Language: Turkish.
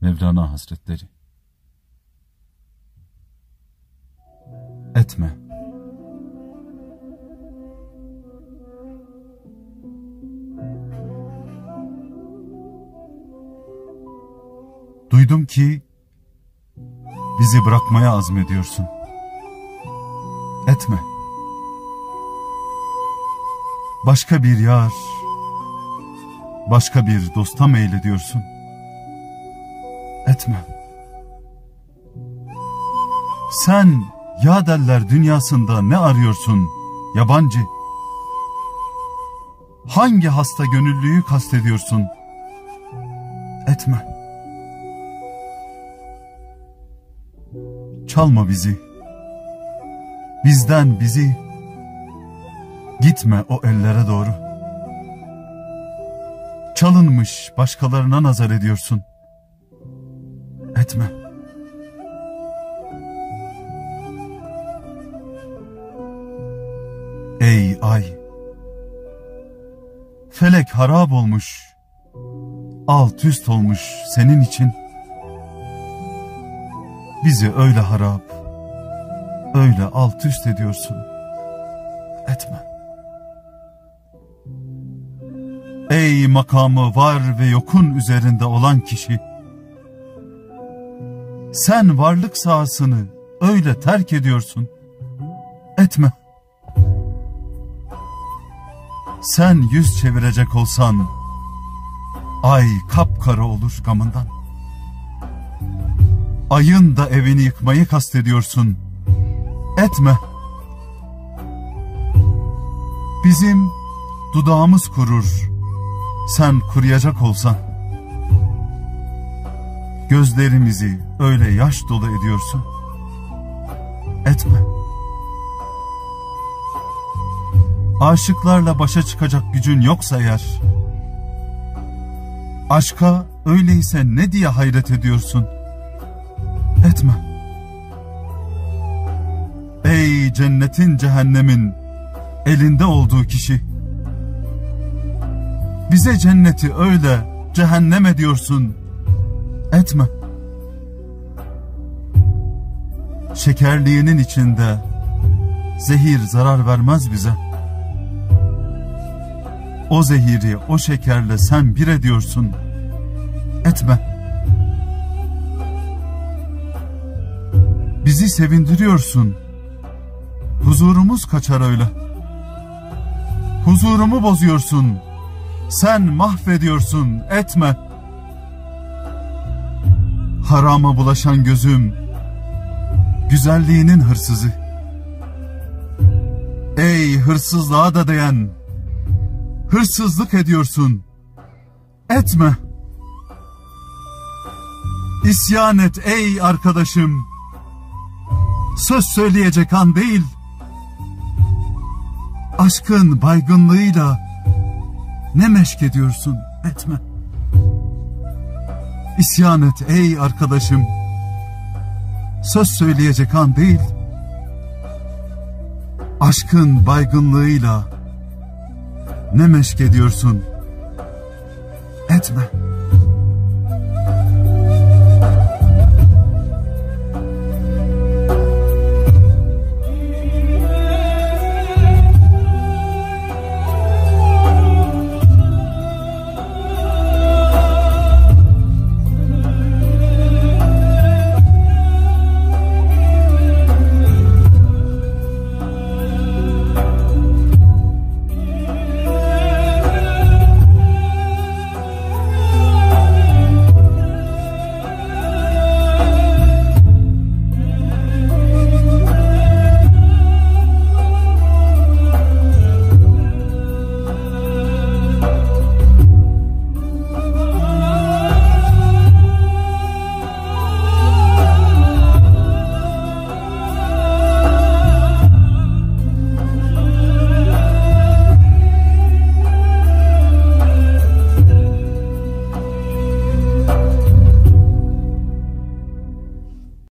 Mevlana Hazretleri. Etme. Duydum ki bizi bırakmaya azmediyorsun. Etme. Başka bir yar, başka bir dosta meylediyorsun. Etme. Sen ya derler dünyasında ne arıyorsun yabancı? Hangi hasta gönüllüyü kastediyorsun? Etme. Çalma bizi, bizden bizi, gitme o ellere doğru. Çalınmış başkalarına nazar ediyorsun. Etme. Ey ay, felek harap olmuş, alt üst olmuş senin için. Bizi öyle harap, öyle alt üst ediyorsun. Etme. Ey makamı var ve yokun üzerinde olan kişi, sen varlık sahasını öyle terk ediyorsun. Etme. Sen yüz çevirecek olsan, ay kapkara olur gamından. Ayın da evini yıkmayı kastediyorsun. Etme. Bizim dudağımız kurur, sen kuruyacak olsan. Gözlerimizi öyle yaş dolu ediyorsun. Etme. Aşıklarla başa çıkacak gücün yoksa eğer, aşka öyleyse ne diye hayret ediyorsun? Etme. Ey cennetin cehennemin elinde olduğu kişi, bize cenneti öyle cehennem ediyorsun. Etme. Şekerliğinin içinde zehir zarar vermez bize. O zehiri o şekerle sen bir ediyorsun. Etme. Bizi sevindiriyorsun. Huzurumuz kaçar öyle. Huzurumu bozuyorsun. Sen mahvediyorsun. Etme. Harama bulaşan gözüm, güzelliğinin hırsızı. Ey hırsızlığa da değen, hırsızlık ediyorsun. Etme. İsyan et ey arkadaşım. Söz söyleyecek an değil. Aşkın baygınlığıyla ne meşk ediyorsun? Etme. İsyan et ey arkadaşım. Söz söyleyecek an değil. Aşkın baygınlığıyla ne meşk ediyorsun? Etme.